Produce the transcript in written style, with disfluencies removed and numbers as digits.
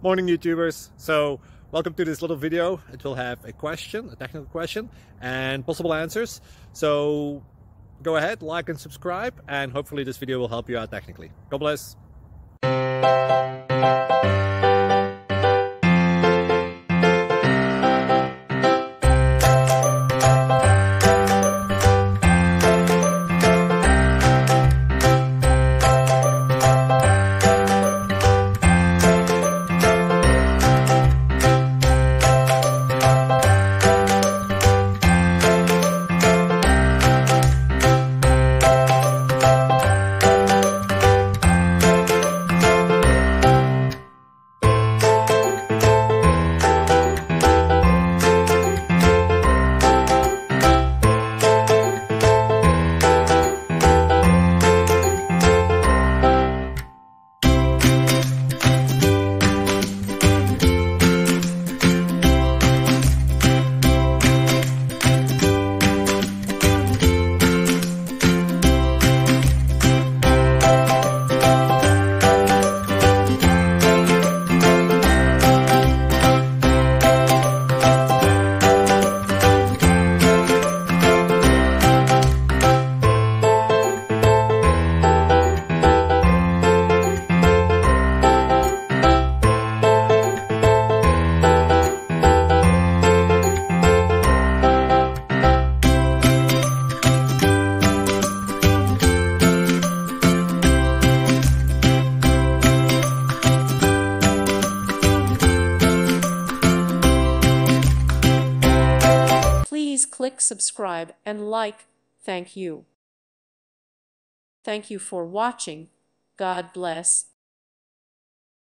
Morning YouTubers. So welcome to this little video. It will have a question, a technical question, and possible answers. So go ahead, like and subscribe, and hopefully this video will help you out technically. God bless. Please click subscribe and like. Thank you. Thank you for watching. God bless.